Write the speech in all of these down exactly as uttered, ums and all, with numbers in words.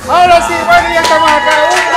Ahora sí, bueno, ya estamos acá un día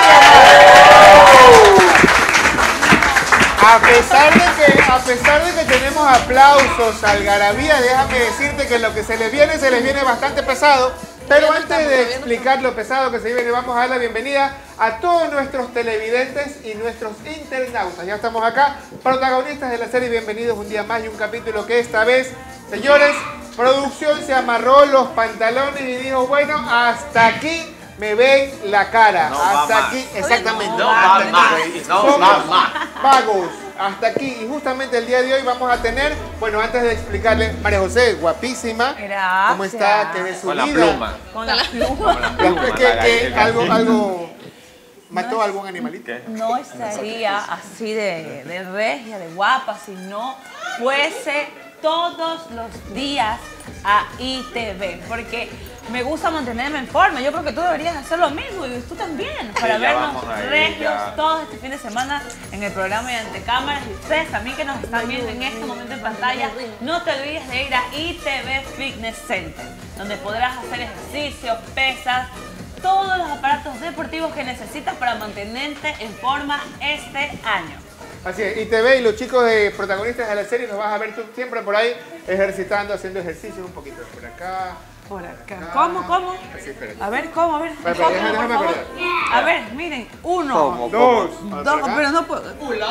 más. A pesar de que, a pesar de que tenemos aplausos, algarabía, déjame decirte que lo que se les viene, se les viene bastante pesado. Pero antes de explicar lo pesado que se viene, vamos a dar la bienvenida a todos nuestros televidentes y nuestros internautas. Ya estamos acá, protagonistas de la serie. Bienvenidos un día más y un capítulo que esta vez, señores, producción se amarró los pantalones y dijo, bueno, hasta aquí me ven la cara. No hasta aquí, más. Exactamente. No va más. No va más. Pagos. Hasta aquí. Y justamente el día de hoy vamos a tener, bueno, antes de explicarle, María José, guapísima. Gracias. ¿Cómo está? ¿Qué de su Con vida? la pluma. Con la pluma. La pluma, ¿Qué, la qué, gallina. algo, algo, ¿mató a algún animalito? ¿Qué? No estaría así de, de regia, de guapa, si no fuese todos los días a I T V, porque me gusta mantenerme en forma. Yo creo que tú deberías hacer lo mismo y tú también, para Sí, ya vernos vamos a ir, regios ya. todos este fin de semana en el programa y ante cámaras. Y ustedes también que nos están viendo en este momento en pantalla, no te olvides de ir a I T V Fitness Center, donde podrás hacer ejercicios, pesas, todos los aparatos deportivos que necesitas para mantenerte en forma este año. Así es, I T V y los chicos de protagonistas de la serie los vas a ver tú siempre por ahí ejercitando, haciendo ejercicios un poquito por acá. Por acá. ¿Cómo, cómo? Así, espérate. A ver, ¿cómo? A ver, Espera, enfócame, déjame, por déjame favor. acordar. A ver, miren, uno, ¿Cómo? Dos. dos, pero no puedo.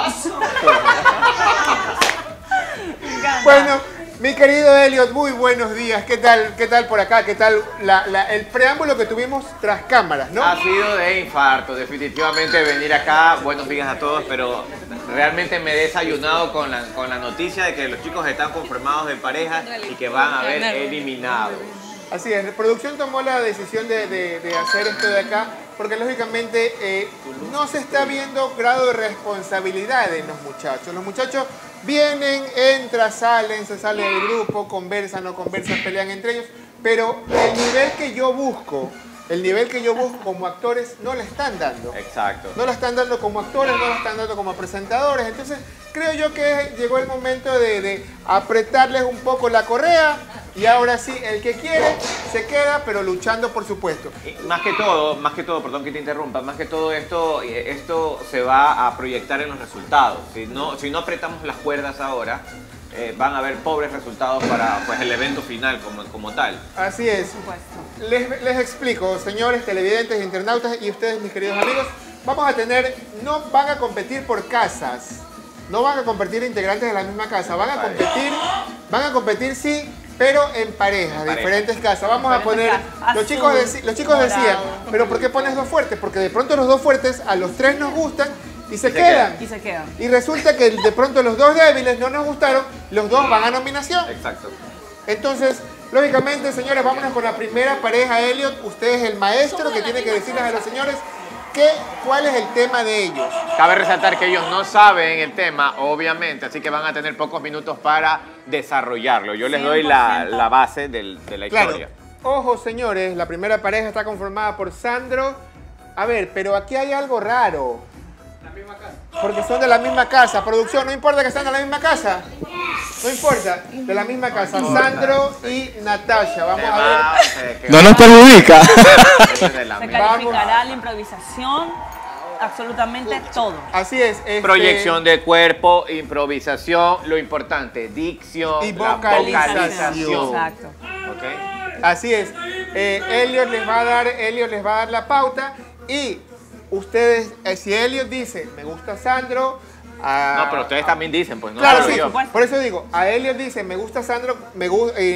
Bueno, mi querido Elliot, muy buenos días. ¿Qué tal, qué tal por acá? ¿Qué tal la, la, el preámbulo que tuvimos tras cámaras, no? Ha sido de infarto, definitivamente venir acá. Buenos días a todos, pero realmente me he desayunado con la, con la noticia de que los chicos están conformados en pareja y que van a ver eliminados. Así es, la producción tomó la decisión de, de, de hacer esto de acá porque lógicamente eh, no se está viendo grado de responsabilidad en los muchachos. Los muchachos vienen, entran, salen, se salen del grupo, conversan, no conversan, pelean entre ellos, pero el nivel que yo busco, el nivel que yo busco como actores no le están dando. Exacto. No la están dando como actores, no la están dando como presentadores. Entonces creo yo que llegó el momento de, de apretarles un poco la correa. Y ahora sí, el que quiere se queda, pero luchando por su puesto. Y más que todo, más que todo, perdón que te interrumpa, más que todo esto, esto se va a proyectar en los resultados. Si no, si no apretamos las cuerdas ahora, eh, van a haber pobres resultados para pues, el evento final como, como tal. Así es. Les, les explico, señores televidentes, internautas y ustedes, mis queridos amigos, vamos a tener, no van a competir por casas, no van a competir integrantes de la misma casa, van a competir, van a competir sí, pero en parejas, En pareja. diferentes casas. Vamos a poner, casas. los chicos, Azul, deci- los chicos decían, morado. pero ¿por qué pones dos fuertes? Porque de pronto los dos fuertes a los tres nos gustan y se, se quedan. Y se quedan. Y resulta que de pronto los dos débiles no nos gustaron, los dos van a nominación. Exacto. Entonces, lógicamente, señores, vámonos con la primera pareja, Elliot. Usted es el maestro que tiene que decirles a los señores qué, cuál es el tema de ellos. Cabe resaltar que ellos no saben el tema, obviamente, así que van a tener pocos minutos para desarrollarlo. Yo les doy la, la base del, de la Claro. historia. Ojo, señores, la primera pareja está conformada por Sandro. A ver, pero aquí hay algo raro. La misma casa. Porque son de la misma casa. Producción, no importa que están de la misma casa. No importa, de la misma casa. Sandro y Natasha. Vamos a ver. No nos perjudica. Se calificará la improvisación, absolutamente todo. Así es. Este, Proyección de cuerpo, improvisación, lo importante, dicción, Y la vocalización. Exacto. ¿Ok? Así es. Eh, Elliot les va a dar, Elliot les va a dar la pauta y ustedes, eh, si Elliot dice, me gusta Sandro, a- No, pero ustedes también dicen, pues no Claro, solo sí, yo. por eso digo, a Elliot dice, me gusta Sandro, me gu y,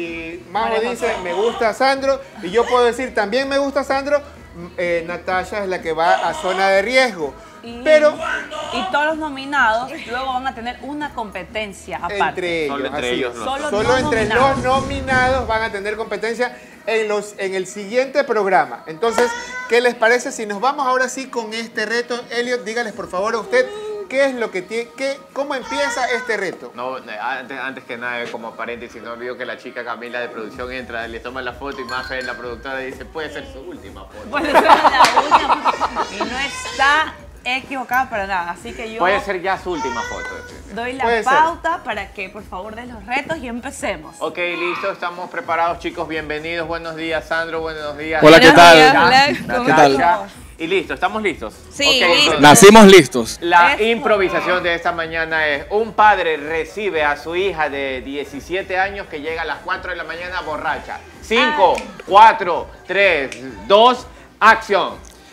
y Majo María dice, José. me gusta Sandro, y yo puedo decir, también me gusta Sandro, eh, Natasha es la que va a zona de riesgo. Y, Pero y todos los nominados luego van a tener una competencia aparte. entre ellos, Solo entre así ellos es. los Solo Solo no entre nominados. los nominados van a tener competencia en, los, en el siguiente programa. Entonces, ¿qué les parece si nos vamos ahora sí con este reto? Elliot, dígales por favor a usted, ¿qué es lo que tiene, qué, cómo empieza este reto? No, antes, antes que nada, como paréntesis, no olvido que la chica Camila de producción entra, le toma la foto y Mafe, la productora, dice, puede ser su última foto. Puede ser la última. Y no está equivocada para nada. Así que yo Puede ser ya su última foto. doy la Puede ser. pauta para que por favor den los retos y empecemos. Ok, listo, estamos preparados, chicos. Bienvenidos. Buenos días, Sandro. Buenos días. Hola, ¿qué Buenos tal? días, Natasha. hola, ¿cómo ¿Qué tal? estamos? Y listo, ¿estamos listos? Sí, Ok, listo. entonces, Nacimos listos. La Eso. improvisación de esta mañana es: un padre recibe a su hija de diecisiete años que llega a las cuatro de la mañana borracha. cinco, cuatro, tres, dos, acción.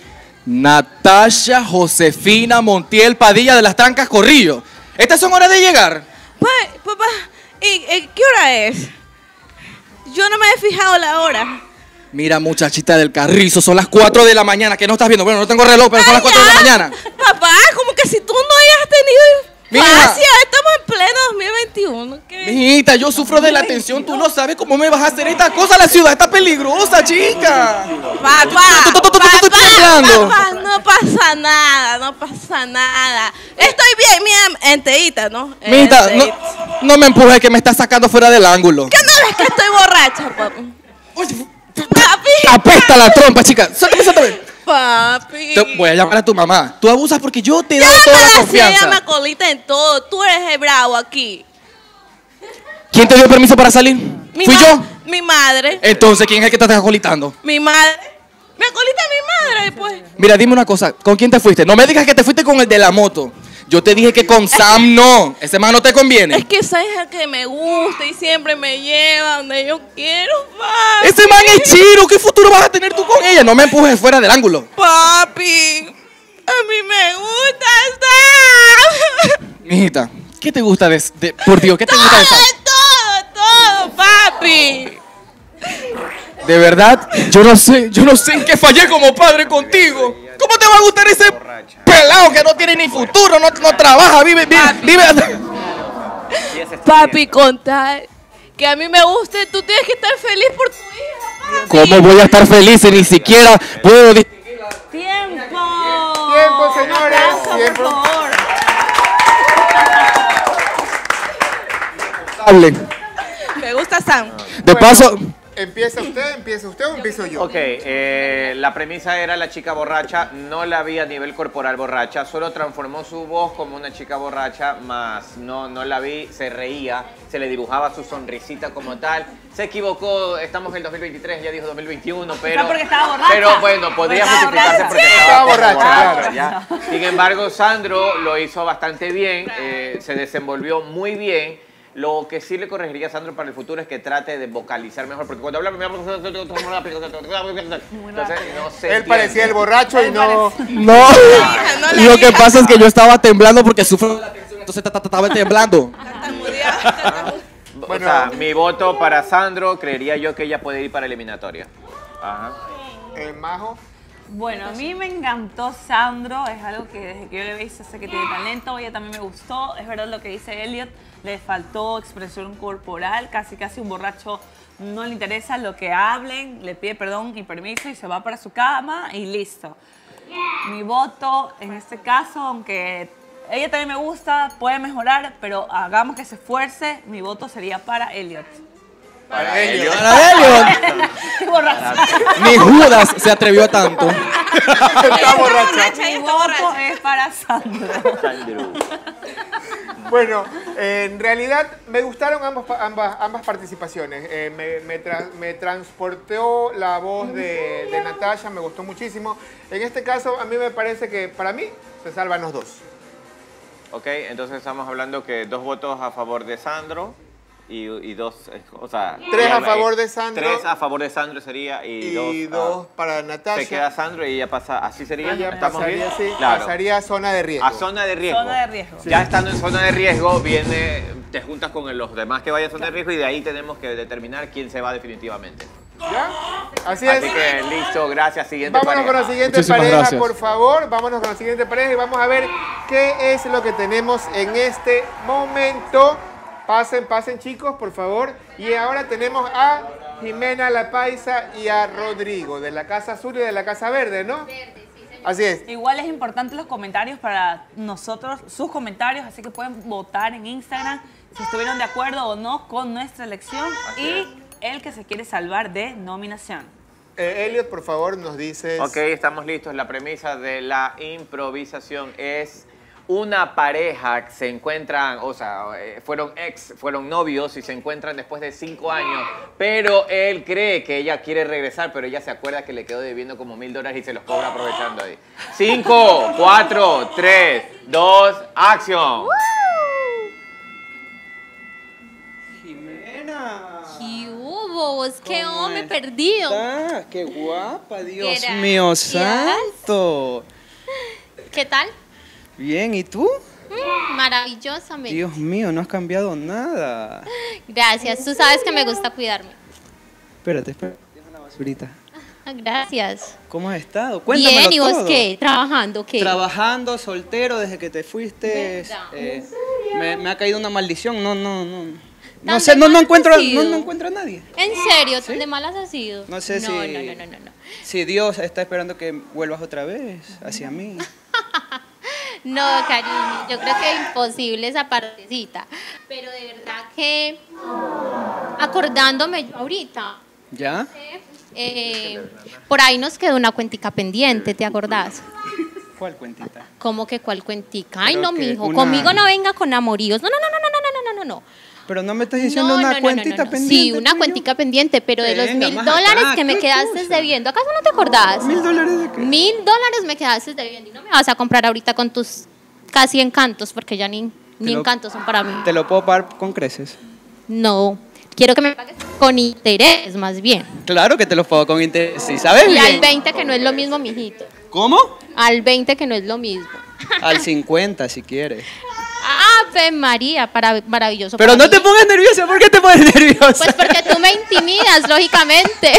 Natasha Josefina Montiel Padilla de las Trancas Corrillo. ¿Estas son horas de llegar? Pa, papá, ¿y, y qué hora es? Yo no me he fijado la hora. Mira, muchachita del Carrizo, son las cuatro de la mañana. ¿Qué no estás viendo? Bueno, no tengo reloj, pero son Ay, las cuatro de la ya. mañana. Papá, como que si tú no hayas tenido Mija. infancia, estamos en pleno dos mil veintiuno. ¿Qué? Mijita, yo sufro de la atención. Tú no sabes cómo me vas a hacer esta cosa. La ciudad está peligrosa, chica. Papá, Tú, tú, tú, tú, tú, tú, tú, papá, temblando. papá, no pasa nada, no pasa nada. Estoy bien, mira, enterita, ¿no? Mijita, no, Enterita. no me empujes que me estás sacando fuera del ángulo. ¿Qué no ves que estoy borracha, papá? Oye, Papi. apesta la trompa, chica. Suéltame, suéltame. Papi. Te voy a llamar a tu mamá. Tú abusas porque yo te he Ya dado toda la me confianza. llama colita en todo. Tú eres el bravo aquí. ¿Quién te dio permiso para salir? Mi ¿Fui ma- yo? Mi madre. Entonces, ¿quién es el que te está acolitando? Mi madre. Me acolita mi madre, pues. Mira, dime una cosa. ¿Con quién te fuiste? No me digas que te fuiste con el de la moto. Yo te dije que con Sam no. Ese man no te conviene. Es que esa hija que me gusta y siempre me lleva donde yo quiero, papi. Ese man es chiro. ¿Qué futuro vas a tener tú con ella? No me empujes fuera del ángulo. Papi, a mí me gusta Sam. Mijita, ¿qué te gusta de, de- por Dios, ¿qué te gusta de Sam? Todo, todo, todo, papi. De verdad, yo no sé, yo no sé en qué fallé como padre contigo. ¿Cómo te va a gustar ese pelado que no tiene ni futuro, no, no trabaja, vive, vive, vive? Papi, contar que a mí me guste, tú tienes que estar feliz por tu hija, papi. ¿Cómo voy a estar feliz si ni siquiera puedo dis- ¡Tiempo! Tiempo, señores, Aplauso, tiempo. por favor. hable? Me gusta Sam. De Bueno, paso, ¿Empieza usted, empieza usted o empiezo yo? Ok, eh, la premisa era la chica borracha, no la vi a nivel corporal borracha, solo transformó su voz como una chica borracha, más no, no la vi, se reía, se le dibujaba su sonrisita como tal. Se equivocó, estamos en el dos mil veintitrés, ya dijo dos mil veintiuno, pero... porque estaba borracha. Pero bueno, podría Porque estaba justificarse borracha. porque Sí, estaba, estaba como borracha, ya. Sin embargo, Sandro lo hizo bastante bien, eh, se desenvolvió muy bien. Lo que sí le corregiría a Sandro para el futuro es que trate de vocalizar mejor, porque cuando habla... Entonces, no se Él entiende. parecía el borracho y no... no. no la Lo que hija. pasa es que yo estaba temblando porque sufro de la tensión, entonces ta- ta- ta- estaba temblando. O sea, mi voto para Sandro, creería yo que ella puede ir para eliminatoria. Ajá. El majo. Bueno, a mí me encantó Sandro, es algo que desde que yo le vi sé que tiene talento, ella también me gustó, es verdad lo que dice Elliot, le faltó expresión corporal, casi casi un borracho no le interesa lo que hablen, le pide perdón y permiso y se va para su cama y listo. Mi voto en este caso, aunque ella también me gusta, puede mejorar, pero hagamos que se esfuerce, mi voto sería para Elliot. Para Elliot. Para Elliot, Estoy borracha. ni Judas se atrevió a tanto. Está borracha. Mi voto es para Sandro. Sandro. Bueno, eh, en realidad me gustaron ambas, ambas, ambas participaciones. Eh, me, me, tra- me transportó la voz de, de Natasha, me gustó muchísimo. En este caso, a mí me parece que para mí se salvan los dos. Ok, entonces estamos hablando que dos votos a favor de Sandro y, y dos, eh, o sea... Tres ya, a favor eh, de Sandro. Tres a favor de Sandro sería y, Y dos... dos ah, para Natasha. se queda Sandro y ella pasa, así sería, Ella ¿estamos pasaría, bien? sí, Claro. pasaría a zona de riesgo. A zona de riesgo. Zona de riesgo. Ya estando en zona de riesgo, viene, te juntas con los demás que vayan a zona de riesgo y de ahí tenemos que determinar quién se va definitivamente. ¿Ya? Así es. Así que listo, gracias. Siguiente Vámonos con pareja. la siguiente Muchísimas pareja, gracias. por favor. Vámonos con la siguiente pareja y vamos a ver qué es lo que tenemos en este momento. Pasen, pasen chicos, por favor. Y ahora tenemos a Jimena La Paisa y a Rodrigo, de la Casa Azul y de la Casa Verde, ¿no? Así es. Igual es importante los comentarios para nosotros, sus comentarios, así que pueden votar en Instagram si estuvieron de acuerdo o no con nuestra elección Así y es. el que se quiere salvar de nominación. Eh, Elliot, por favor, nos dices... Ok, estamos listos. La premisa de la improvisación es una pareja se encuentran, o sea, fueron ex, fueron novios y se encuentran después de cinco años, pero él cree que ella quiere regresar, pero ella se acuerda que le quedó debiendo como mil dólares y se los cobra aprovechando ahí. Cinco, cuatro, tres, dos, acción. Jimena. ¿Qué hubo? ¿Vos qué hombre perdido? Está? ¡Qué guapa, Dios Gracias. mío santo! ¿Qué tal? Bien, ¿y tú? Mm, maravillosamente. Dios mío, no has cambiado nada. Gracias. Tú sabes que me gusta cuidarme. Espérate, espérate. Deja la basurita. Gracias. ¿Cómo has estado? Cuéntamelo Bien, ¿y vos todo. qué? ¿Trabajando qué? Trabajando, soltero, desde que te fuiste. ¿Verdad? eh, me, me ha caído una maldición. No, no, no. No ¿Tan sé, de no, no malas encuentro, has no, sido? no encuentro a nadie. ¿En serio? ¿De malas has sido? No sé no, si. No, no, no, no, no. Si Dios está esperando que vuelvas otra vez hacia mí. No, cariño, yo creo que es imposible esa partecita. Pero de verdad que, acordándome yo ahorita, ¿Ya? eh, por ahí nos quedó una cuentica pendiente, ¿te acordás? ¿Cuál cuentita? ¿Cómo que cuál cuentica? Ay, Creo no, que mijo, una- conmigo no venga con amoríos. No, no, no, no, no, no, no, no, no, no. Pero no me estás diciendo No, una no, no, cuentita no, no. pendiente. Sí, una tuyo? cuentica pendiente, pero de los Venga, mil más dólares acá, que me ¿qué quedaste cosa? debiendo. ¿Acaso no te acordás? ¿Mil dólares de qué? Mil dólares me quedaste debiendo y no me vas a comprar ahorita con tus casi encantos, porque ya ni, ni lo- encantos son para mí. Te lo puedo pagar con creces. No, quiero que me pagues con interés, más bien. Claro que te lo pago con interés. ¿Sí sabes Y al bien? veinte que no es lo mismo, mijito. ¿Cómo? Al veinte que no es lo mismo. Al cincuenta si quieres. Ave María, para, maravilloso. Pero para no te mí. pongas nerviosa. ¿Por qué te pones nerviosa? Pues porque tú me intimidas, lógicamente.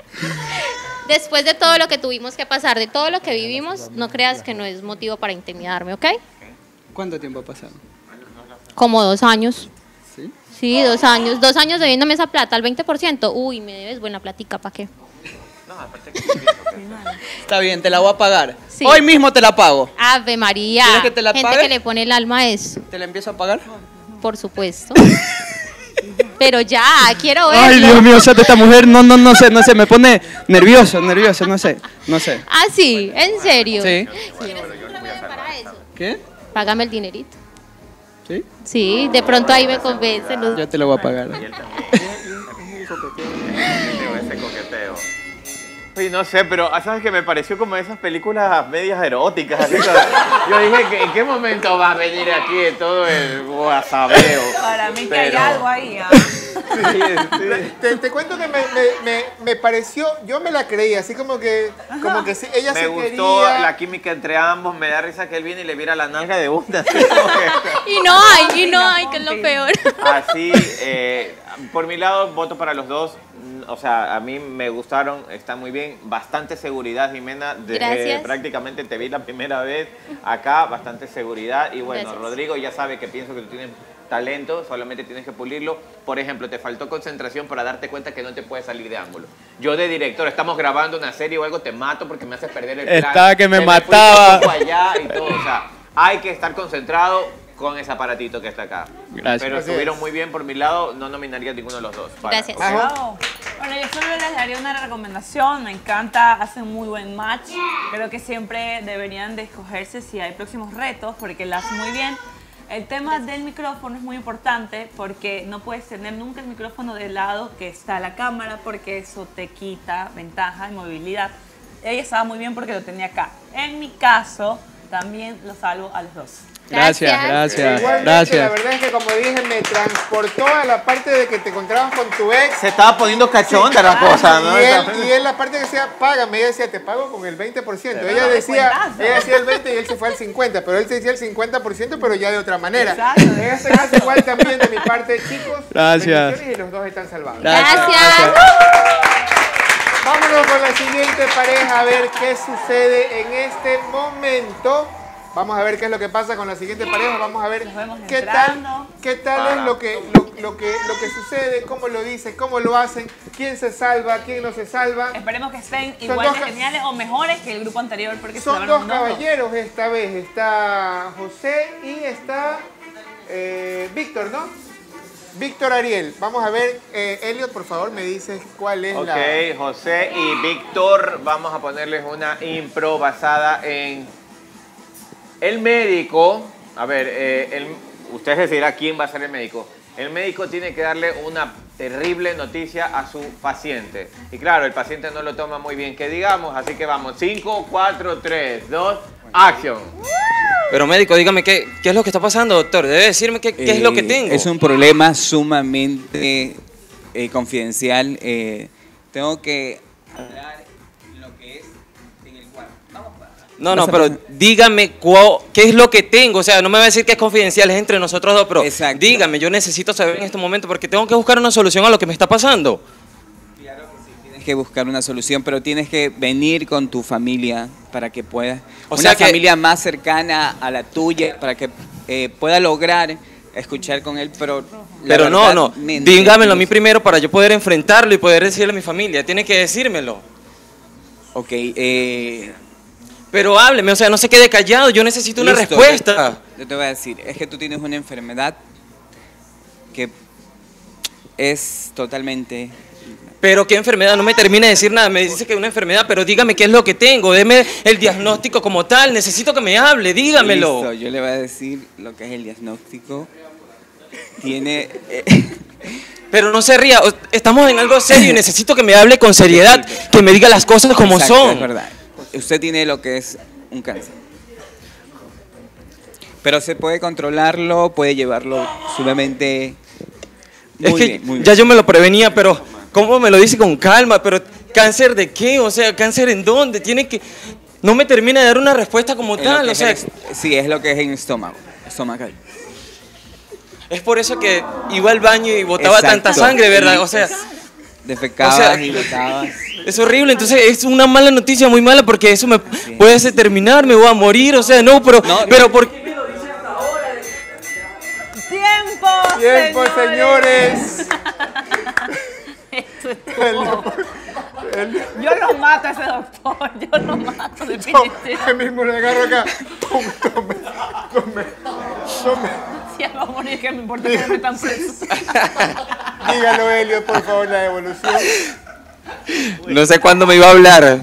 Después de todo lo que tuvimos que pasar, de todo lo que vivimos, no creas que no es motivo para intimidarme, ¿ok? ¿Cuánto tiempo ha pasado? Como dos años. ¿Sí? Sí, dos años. Dos años debiéndome esa plata, al veinte por ciento. Uy, me debes buena platica, ¿para qué? No, aparte que Está bien, te la voy a pagar. Sí. Hoy mismo te la pago. Ave María. ¿Quieres que te la Gente pague? que le pone el alma a eso, ¿Te la empiezo a pagar? por supuesto. Pero ya, quiero verlo. Ay, Dios mío, o sea, esta mujer no, no, no sé, no sé, me pone nervioso, nervioso, no sé, no sé. Ah, sí, en serio. Sí. ¿Quieres un remedio para eso? ¿Qué? Págame el dinerito. ¿Sí? Sí, de pronto ahí me convence. ¿no? Yo te lo voy a pagar. Y él también. Ese coqueteo. Oye, no sé, pero ¿sabes que me pareció como esas películas medias eróticas? Así, yo dije, que ¿en qué momento va a venir aquí todo el guasabeo? Para mí que Pero- hay algo ahí. ¿ah? Sí, sí. Te, te cuento que me, me, me, me pareció, yo me la creí, así como que, como que sí, ella Me se gustó quería... la química entre ambos, me da risa que él viene y le viera la nalga de una. Así, como que- Y no hay, y no hay, que es lo peor. así, eh, por mi lado, voto para los dos. O sea, a mí me gustaron, está muy bien. Bastante seguridad, Jimena. Desde Gracias. prácticamente te vi la primera vez acá, bastante seguridad. Y bueno, Gracias. Rodrigo ya sabe que pienso que tú tienes talento, solamente tienes que pulirlo. Por ejemplo, te faltó concentración para darte cuenta que no te puedes salir de ángulo. Yo de director, estamos grabando una serie o algo, te mato porque me haces perder el plan. Estaba que me Te fuiste mataba. un poco allá y todo, o sea, hay que estar concentrado con ese aparatito que está acá. Gracias. Pero Así estuvieron es. muy bien por mi lado, no nominaría a ninguno de los dos. Para- Gracias. ¿ok? Ajá. Bueno, yo solo les daría una recomendación. Me encanta, hacen muy buen match. Creo que siempre deberían de escogerse si hay próximos retos porque la hacen muy bien. El tema del micrófono es muy importante porque no puedes tener nunca el micrófono del lado que está la cámara porque eso te quita ventaja y movilidad. Ella estaba muy bien porque lo tenía acá. En mi caso, también lo salvo a los dos. Gracias, Gracias. gracias, Igualmente, la gracias. verdad es que como dije, me transportó a la parte de que te encontrabas con tu ex. Se estaba poniendo cachonda la cosa, ¿no? Y él, y él la parte que decía, págame, ella decía, te pago con el veinte por ciento. Ella decía, cuentazo. ella decía el veinte por ciento y él se fue al cincuenta por ciento, pero él se decía el cincuenta por ciento, pero ya de otra manera. Exacto. En este caso, igual también de mi parte, chicos. Gracias. bendiciones y los dos están salvados. Gracias. Vámonos con la siguiente pareja a ver qué sucede en este momento. Vamos a ver qué es lo que pasa con la siguiente pareja. Vamos a ver Los vemos qué tal, entrando. qué tal es lo que, lo, lo que, lo que sucede, cómo lo dicen, cómo lo hacen, quién se salva, quién no se salva. Esperemos que estén Son igual dos de ca- geniales o mejores que el grupo anterior porque se Son salvaron dos unos dos. caballeros esta vez. Está José y está eh, Víctor, ¿no? Víctor Ariel, vamos a ver, eh, Elliot, por favor, me dices cuál es Ok, la... Ok, José y Víctor, vamos a ponerles una impro basada en... El médico, a ver, eh, el, ustedes decidirán quién va a ser el médico. El médico tiene que darle una terrible noticia a su paciente. Y claro, el paciente no lo toma muy bien, que digamos, así que vamos, cinco, cuatro, tres, dos, acción. Pero médico, dígame, ¿qué, qué es lo que está pasando, doctor? Debe decirme qué, qué es lo que Eh, tengo. Es un problema sumamente eh, confidencial. Eh, tengo que hablar lo que es en el cuarto. Vamos para... No, no, Vas a pero pasar. dígame cuál- qué es lo que tengo. O sea, no me va a decir que es confidencial, es entre nosotros dos, pero Exacto. dígame, yo necesito saber en este momento porque tengo que buscar una solución a lo que me está pasando. Tienes que buscar una solución, pero tienes que venir con tu familia para que puedas... O una sea que- familia más cercana a la tuya, para que eh, pueda lograr escuchar con él, pero... la Pero no, verdad, no, mente, dígamelo a mí tienes- primero para yo poder enfrentarlo y poder decirle a mi familia. Tiene que decírmelo. Ok, eh... Pero hábleme, o sea, no se quede callado, yo necesito una listo, respuesta. Yo, yo te voy a decir, es que tú tienes una enfermedad que es totalmente... Pero qué enfermedad, no me termina de decir nada, me dice que es una enfermedad, pero dígame qué es lo que tengo, deme el diagnóstico como tal, necesito que me hable, dígamelo. Listo, yo le voy a decir lo que es el diagnóstico. Tiene... eh, Pero no se ría, o- estamos en algo serio y necesito que me hable con seriedad, que me diga las cosas como exacto, son. es verdad. Usted tiene lo que es un cáncer. Pero se puede controlarlo, puede llevarlo suavemente... Muy Es que bien, muy ya bien. yo me lo prevenía, pero ¿cómo me lo dice con calma? Pero ¿cáncer de qué? O sea, ¿cáncer en dónde? Tiene que... No me termina de dar una respuesta como Es lo tal, que o es sea, el est- sí, es lo que es en el estómago, estomacal. es por eso que iba al baño y botaba Exacto. tanta sangre, ¿verdad? O sea, Defecabas O sea, y botabas. es horrible, entonces es una mala noticia, muy mala, porque eso me puede hacer terminar, me voy a morir, o sea, no, pero, No, pero ¿por qué? ¡Tiempo, ¡Tiempo, señores! Esto es todo. Yo lo mato a ese doctor, yo lo mato Yo definitivamente. ahí mismo le agarro acá. Tome, tome, tome, tome. Si él va a morir, que me importa que me metan preso. Dígalo, Elliot, por favor, la devolución. No sé cuándo me iba a hablar.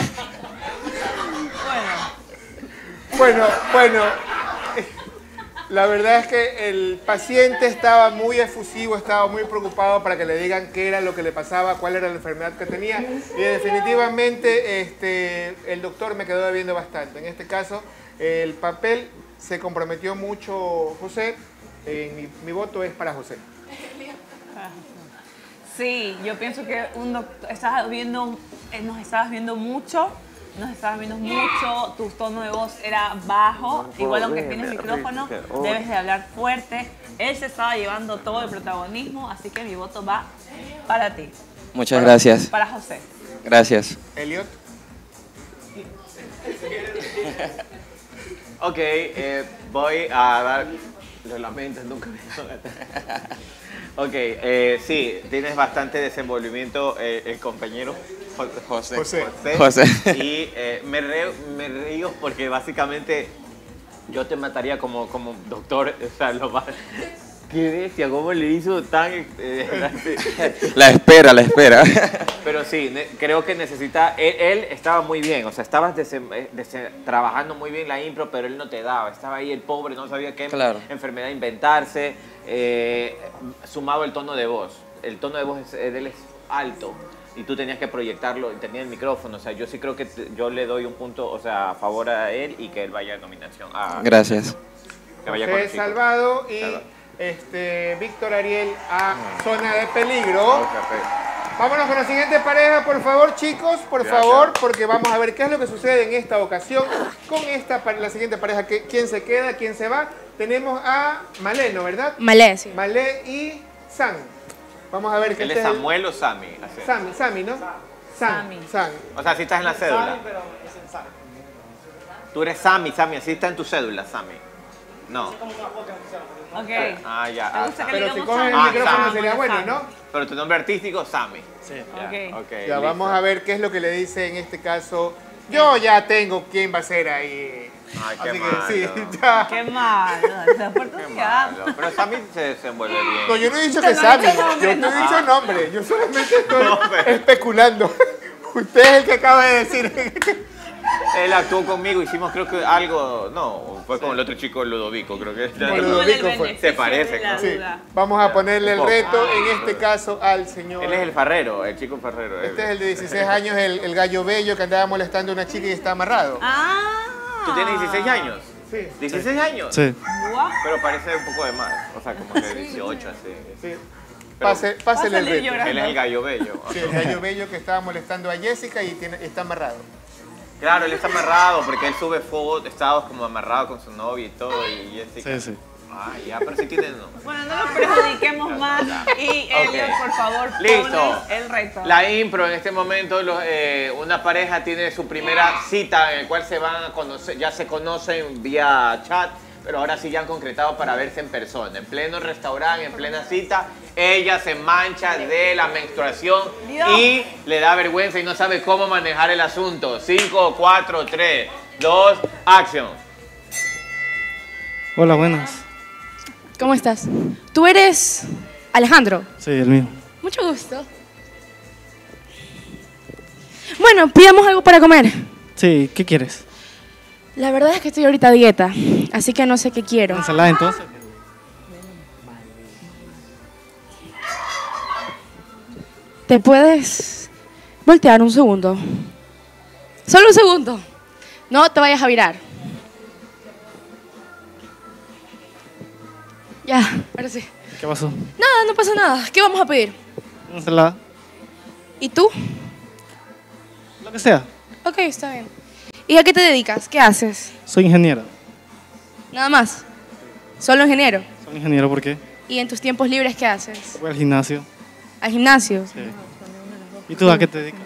Bueno, bueno, eh, la verdad es que el paciente estaba muy efusivo, estaba muy preocupado para que le digan qué era lo que le pasaba, cuál era la enfermedad que tenía, y definitivamente este, el doctor me quedó debiendo bastante. En este caso, el papel se comprometió mucho José, eh, mi, mi voto es para José. Sí, yo pienso que un doctor, estabas viendo, eh, nos estabas viendo mucho, nos estabas viendo mucho, tu tono de voz era bajo, igual aunque tienes micrófono, debes de hablar fuerte. Él se estaba llevando todo el protagonismo, así que mi voto va para ti, Muchas gracias. para José. Gracias. Elliot. Ok, eh, voy a dar... Lo lamento, nunca me Ok, eh, sí, tienes bastante desenvolvimiento eh, el compañero Jo- José. José. José. Y eh, me, re- me río porque básicamente yo te mataría como, como doctor. O sea, lo más... Qué bestia, cómo le hizo tan... eh, La espera, la espera. Pero sí, ne- creo que necesita... Él, él estaba muy bien, o sea, estabas desen- eh, desen- trabajando muy bien la impro, pero él no te daba. Estaba ahí el pobre, no sabía qué Claro. enfermedad inventarse. Eh, sumado el tono de voz. El tono de voz es- de él es alto y tú tenías que proyectarlo, tenía el micrófono. O sea, yo sí creo que te- yo le doy un punto, o sea, a favor a él y que él vaya a nominación. A, Gracias. que vaya con José el chico. Salvado y Salvado. este, Víctor Ariel a zona de peligro. Ok, ok. Vámonos con la siguiente pareja, por favor, chicos, por Ya, favor, ya. porque vamos a ver qué es lo que sucede en esta ocasión con esta pa- la siguiente pareja. que- ¿Quién se queda? ¿Quién se va? Tenemos a Maleno, ¿verdad? Malé, sí. Malé y Sam. Vamos a ver qué ¿Él este es es el- Samuel o Sammy? Así. Sammy, Sammy, ¿no? Sam, Sammy. Sam. O sea, así estás en la cédula. Tú eres Sammy, Sammy, así está en tu cédula, Sammy. No. Ok. Ah, ya. ¿Te ah, gusta que Sammy. Pero si digamos coges el Sammy? Ah, micrófono Sam. sería bueno, ¿no? Pero tu nombre artístico, Sammy. Sí. Ok. Ok, Ya listo. vamos a ver qué es lo que le dice en este caso. Yo ya tengo quién va a ser ahí. Ay, qué Así malo. que sí, ya. Qué malo. Esa Qué oportunidad. malo. Pero Sammy se desenvuelve bien. No, yo no he dicho Usted que no ha Sammy, dicho nombre, yo no he no. dicho nombre, yo solamente estoy No, pero- especulando. Usted es el que acaba de decir. Él actuó conmigo, hicimos creo que algo, no, fue con el otro chico Ludovico, creo que Con Tengo el Ludovico fue. beneficio Se de parecen, la ¿no? Sí, duda. vamos a ponerle el Un poco. reto, en este caso, al señor. Él es el farrero, el chico farrero. él. Este es el de dieciséis años, el, el gallo bello que andaba molestando a una chica y está amarrado. Ah. ¿Tú tienes dieciséis años? Sí. ¿dieciséis años? Sí. Guau. Pero parece un poco de más, o sea, como que dieciocho así. Sí. Pero Pase, pásele el Pásale reto. llorando. él es el gallo bello. Sí, el gallo bello que estaba molestando a Jessica y tiene- está amarrado. Claro, él está amarrado porque él sube fotos, estados como amarrado con su novia y todo, y Jessica. Sí, sí. Ah, ya, pero sí tiene no. Bueno, no lo perjudiquemos más. Y Elliot, Ok. por favor, Listo. pones el reto. La impro en este momento, los, eh, una pareja tiene su primera cita en el cual se van a conocer, ya se conocen vía chat, pero ahora sí ya han concretado para verse en persona. En pleno restaurante, en plena cita, ella se mancha de la menstruación Dios. y le da vergüenza y no sabe cómo manejar el asunto. cinco, cuatro, tres, dos, acción. Hola, buenas. ¿Cómo estás? Tú eres Alejandro. Sí, el mío. Mucho gusto. Bueno, pidamos algo para comer. Sí, ¿qué quieres? La verdad es que estoy ahorita a dieta, así que no sé qué quiero. ¿Ensalada entonces? ¿Te puedes voltear un segundo? Solo un segundo. No te vayas a virar. Ya, ahora sí. ¿Qué pasó? Nada, no pasa nada. ¿Qué vamos a pedir? ¿Una ensalada? ¿Y tú? Lo que sea. Ok, está bien. ¿Y a qué te dedicas? ¿Qué haces? Soy ingeniero. Nada más. Solo ingeniero. Soy ingeniero, ¿por qué? ¿Y en tus tiempos libres qué haces? Voy al gimnasio. ¿Al gimnasio? Sí. ¿Y tú a qué te dedicas?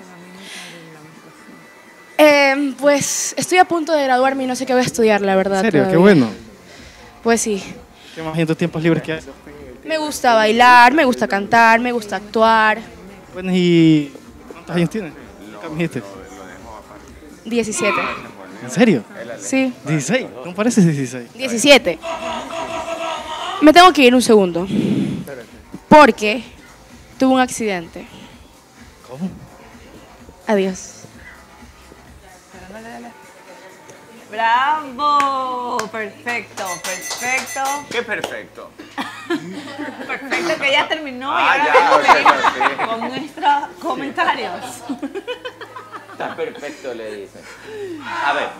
Eh, pues estoy a punto de graduarme y no sé qué voy a estudiar, la verdad. ¿En serio? Qué todavía. bueno. Pues sí. ¿Qué más hay en tus tiempos libres que haces? Me gusta bailar, me gusta cantar, me gusta actuar. Bueno, ¿y cuántos años tienes? ¿Qué me dijiste? diecisiete. ¿En serio? Sí, ¿dieciséis? ¿Cómo pareces dieciséis? diecisiete. Me tengo que ir un segundo. Porque tuve un accidente. ¿Cómo? Adiós. ¡Bravo! Perfecto, perfecto. Qué perfecto. Perfecto, que ya terminó Ah, y ahora ya, vamos a ok, venir sí. con nuestros comentarios. Está perfecto, le dice. A ver,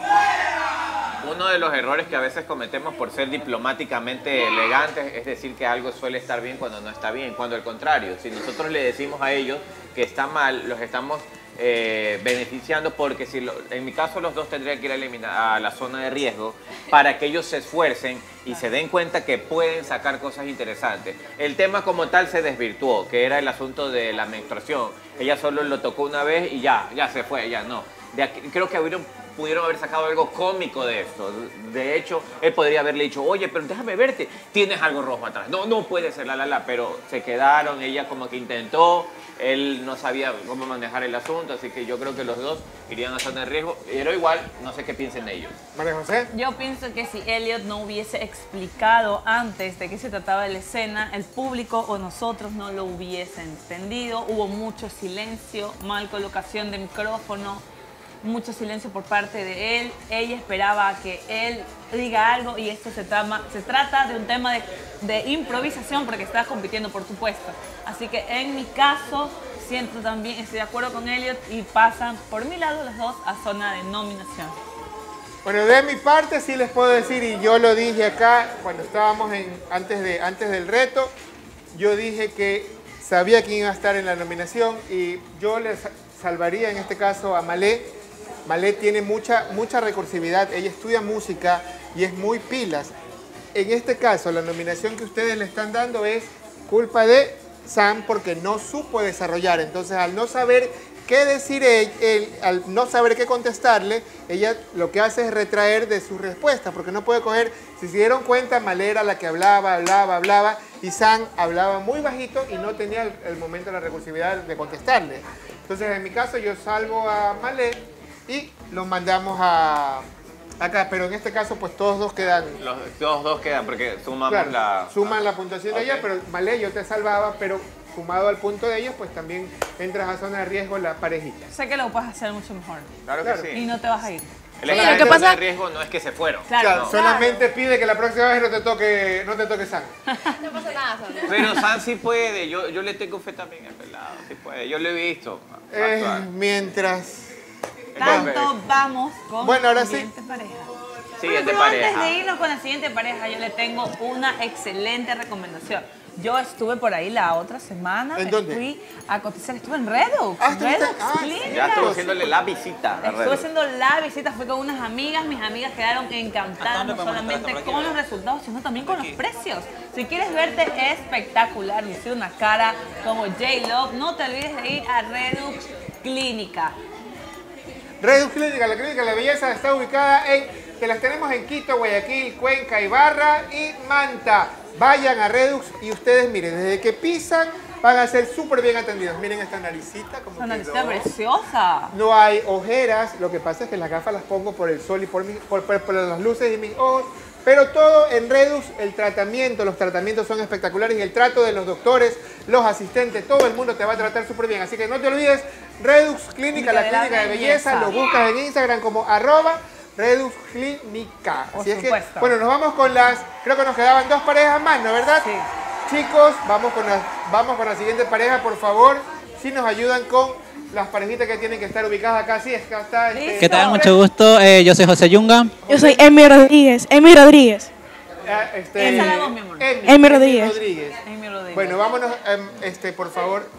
uno de los errores que a veces cometemos por ser diplomáticamente elegantes es decir que algo suele estar bien cuando no está bien, cuando al contrario, si nosotros le decimos a ellos que está mal, los estamos eh, beneficiando porque si lo- en mi caso los dos tendrían que ir a, eliminar, a la zona de riesgo para que ellos se esfuercen y se den cuenta que pueden sacar cosas interesantes. El tema como tal se desvirtuó, que era el asunto de la menstruación. Ella solo lo tocó una vez y ya, ya se fue, ya no. De aquí, creo que hubieron, pudieron haber sacado algo cómico de esto. De hecho, él podría haberle dicho, oye, pero déjame verte, tienes algo rojo atrás. No, no puede ser, la, la, la. Pero se quedaron, ella como que intentó, él no sabía cómo manejar el asunto, así que yo creo que los dos irían a zona de riesgo. Pero igual, no sé qué piensen ellos. María José. Yo pienso que si Elliot no hubiese explicado antes de qué se trataba de la escena, el público o nosotros no lo hubiesen entendido. Hubo mucho silencio, mal colocación de micrófono, mucho silencio por parte de él. Ella esperaba que él diga algo y esto se, trama, se trata de un tema de, de improvisación porque está compitiendo, por supuesto. Así que en mi caso, siento también, estoy de acuerdo con Elliot y pasan por mi lado los dos a zona de nominación. Bueno, de mi parte sí les puedo decir, y yo lo dije acá cuando estábamos en, antes, de, antes del reto, yo dije que sabía quién iba a estar en la nominación y yo les salvaría en este caso a Malé. Malé tiene mucha, mucha recursividad, ella estudia música y es muy pilas. En este caso, la nominación que ustedes le están dando es culpa de Sam porque no supo desarrollar. Entonces, al no saber qué decir, él, él, al no saber qué contestarle, ella lo que hace es retraer de sus respuestas porque no puede coger. Si se dieron cuenta, Malé era la que hablaba, hablaba, hablaba y Sam hablaba muy bajito y no tenía el, el momento de la recursividad de contestarle. Entonces, en mi caso, yo salvo a Malé y lo mandamos a, Acá, pero en este caso, pues todos dos quedan. Los dos, dos quedan porque sumamos Claro, la... suman la puntuación de Ok. ella, pero Malé, yo te salvaba, pero sumado al punto de ellos, pues también entras a zona de riesgo la parejita. Sé que lo puedes hacer mucho mejor. Claro Claro. que sí. Y no te vas a ir. El Sí, examen lo que de pasa- riesgo no es que se fueron. Claro. Claro, solamente pide que la próxima vez no te toque, no te toque sangre. No pasa nada, Sandra. Pero San sí puede, yo, yo le tengo fe también al pelado, sí puede, yo lo he visto. Eh, actuar. mientras. Tanto vamos con Bueno, ahora la sí. siguiente pareja. Siguiente Pero antes pareja. de irnos con la siguiente pareja, yo le tengo una excelente recomendación. Yo estuve por ahí la otra semana. ¿En me dónde? Fui a cotizar, estuve en Redux. Ah, estuviste- Redux ah, Clínica. Ya estuve haciéndole la visita. a Estuve Red. haciendo la visita, fui con unas amigas, mis amigas quedaron encantadas no solamente con los resultados, sino también con los precios. Si quieres verte espectacular, lucir una cara como J-Lo, no te olvides de ir a Redux Clínica. Redux Clínica, la clínica de la belleza está ubicada en, que las tenemos en Quito, Guayaquil, Cuenca, Ibarra y Manta. Vayan a Redux y ustedes miren, desde que pisan van a ser súper bien atendidos. Miren esta naricita como Una naricita quedó. preciosa. No hay ojeras, lo que pasa es que las gafas las pongo por el sol y por, mi- por, por- por las luces de mis ojos, pero todo en Redux, el tratamiento, los tratamientos son espectaculares y el trato de los doctores, los asistentes, todo el mundo te va a tratar súper bien. Así que no te olvides, Redux Clínica, la de la clínica de belleza, belleza. lo buscas en Instagram como arroba Redux Clínica. Por Así es que, supuesto. bueno, nos vamos con las, creo que nos quedaban dos parejas más, ¿no verdad? Sí. Chicos, vamos con, la, vamos con la siguiente pareja, por favor, si nos ayudan con las parejitas que tienen que estar ubicadas acá. Sí, acá está. Este, ¿Qué tal? nombre. Mucho gusto. Eh, yo soy José Yunga. Yo soy Emi Rodríguez. Emi Rodríguez. Ah, este, Esa la voz, mi amor. Emi, Emi Emi Rodríguez. Rodríguez. Amy Rodríguez. Bueno, vámonos, em, este, por favor.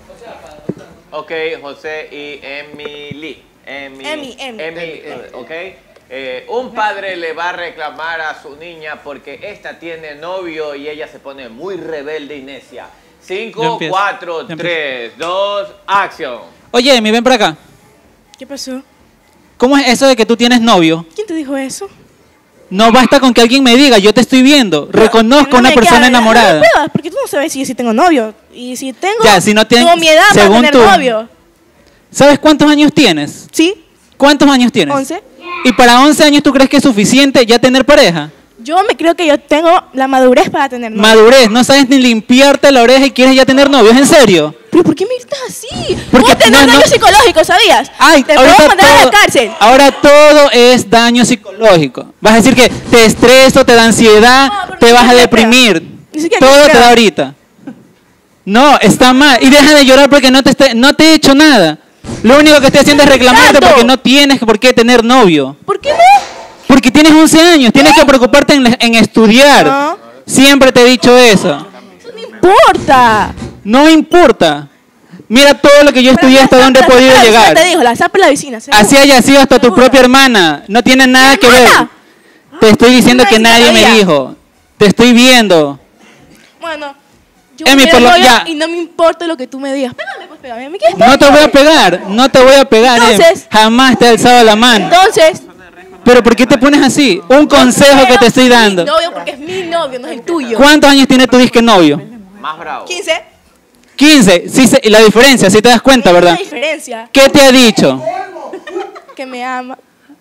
Ok, José y Emily. Emi, Emi, Emi. Emi, Emi, Emi. ok. Eh, un padre le va a reclamar a su niña porque esta tiene novio y ella se pone muy rebelde y necia. Yo cinco, empiezo. cuatro, Yo empiezo. tres, dos, acción. Oye, Emi, ven para acá. ¿Qué pasó? ¿Cómo es eso de que tú tienes novio? ¿Quién te dijo eso? No basta con que alguien me diga, yo te estoy viendo. Reconozco No a una me persona queda- enamorada. No me pruebas, porque tú no sabes si yo sí tengo novio. Y si tengo, Ya, si no tienes- tengo mi edad para según tener tú. novio. ¿Sabes cuántos años tienes? ¿Sí? ¿Cuántos años tienes? once. ¿Y para once años tú crees que es suficiente ya tener pareja? Yo me creo que yo tengo la madurez para tener novio. Madurez, no sabes ni limpiarte la oreja y quieres ya tener novio, ¿es en serio? ¿Pero por qué me gritas así? Porque Puedo tener no, no- daño psicológico, ¿sabías? Ay, te puedo ahorita mandar a la todo- cárcel. Ahora todo es daño psicológico. Vas a decir que te estreso, te da ansiedad, No, pero te ni vas a siquiera deprimir. Ni siquiera Todo creo. te da ahorita. No, está mal. Y deja de llorar porque no te, está- no te he hecho nada. Lo único que estoy haciendo es reclamarte Tanto. porque no tienes por qué tener novio. ¿Por qué no? Porque tienes once años, tienes que preocuparte en, en estudiar. No. Siempre te he dicho eso. Eso no importa. No importa. Mira todo lo que yo estudié hasta donde he podido Ya llegar. te dijo, la zapa la vecina. seguro. Así haya sido hasta tu Seguro. propia hermana. No tiene nada que ver. hermana? Te estoy diciendo Una que vecina nadie me sabía. dijo. Te estoy viendo. Bueno, yo Emi, quiero por lo- novio ya. y no me importa lo que tú me digas. Pégame, pues pégame. ¿Me quieres No te voy a pegar. No te voy a pegar. Em. Entonces- Jamás te he alzado la mano. Entonces, Pero ¿por qué te pones así? Un consejo que te estoy dando. mi novio porque es mi novio, no es el tuyo. ¿Cuántos años tiene tu disque novio? Más bravo. quince. quince. Sí, se- y la diferencia, si te das cuenta, Hay ¿verdad? una diferencia. ¿Qué te ha dicho? Que me ama.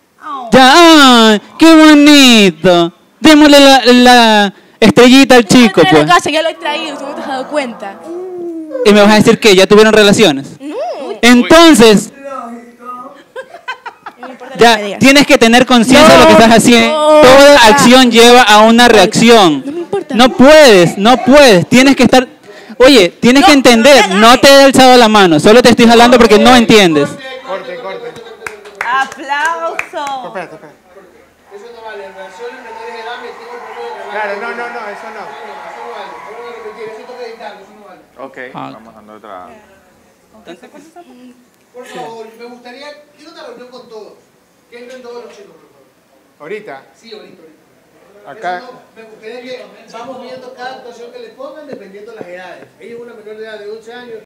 Ya, ¡ay! ¡Qué bonito! Démosle la, la estrellita al chico, Entra a pues. la casa, ya lo he traído, tú no te has dado cuenta. Y me vas a decir que ya tuvieron relaciones. No. Entonces, No me importa lo que me ya digas. tienes que tener conciencia de lo que estás haciendo. No, Toda no, acción lleva a una reacción. No me importa. No puedes, no puedes. Tienes que estar. Oye, tienes que entender. No te he alzado la mano. Solo te estoy jalando porque no entiendes. Corte, corte. ¡Aplauso! Espérate, espérate. Eso no vale. Relaciones menores de edad me tengo el problema de Claro, no, no, no, eso no. Eso no vale. Eso no vale repetir. Eso toca editarlo, eso no vale. Ok, Ah. vamos dando otra. Por favor, me gustaría, quiero una reunión con todos. Que entren todos los chicos, por favor. Ahorita, Sí, ahorita, ahorita. acá. Eso no, me gustaría que vamos viendo cada actuación que le pongan dependiendo de las edades. Ella es una menor de edad de once años,